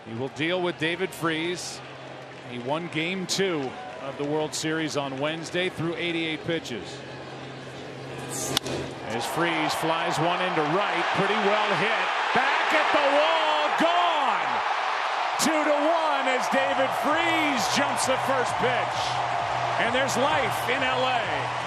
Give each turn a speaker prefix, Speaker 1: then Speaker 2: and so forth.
Speaker 1: He will deal with David Freese. He won game 2 of the World Series on Wednesday through 88 pitches. As Freese flies one into right, pretty well hit. Back at the wall, gone! 2-1 as David Freese jumps the first pitch. And there's life in LA.